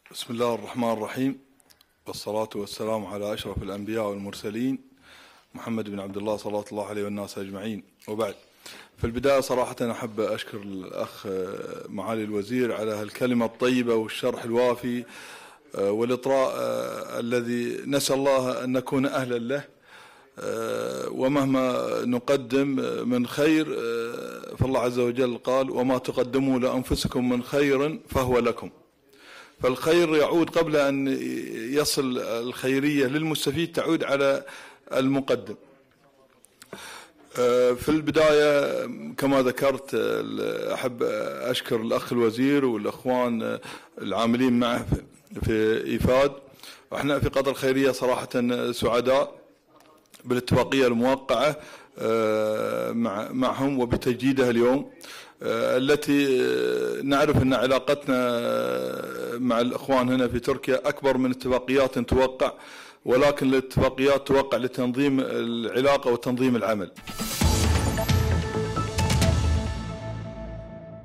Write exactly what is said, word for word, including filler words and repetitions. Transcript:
بسم الله الرحمن الرحيم، والصلاة والسلام على أشرف الأنبياء والمرسلين محمد بن عبد الله صلى الله عليه والناس أجمعين، وبعد. في البداية صراحة أحب أشكر الأخ معالي الوزير على هالكلمة الطيبة والشرح الوافي والإطراء الذي نسأل الله أن نكون أهلا له، ومهما نقدم من خير فالله عز وجل قال: وما تقدموا لأنفسكم من خير فهو لكم. فالخير يعود قبل أن يصل الخيرية للمستفيد، تعود على المقدم. في البداية كما ذكرت أحب أشكر الأخ الوزير والأخوان العاملين معه في إيفاد. احنا في قطر الخيرية صراحة سعداء بالاتفاقية الموقعة معهم وبتجديدها اليوم، التي نعرف أن علاقتنا مع الأخوان هنا في تركيا أكبر من اتفاقيات توقع، ولكن الاتفاقيات توقع لتنظيم العلاقة وتنظيم العمل.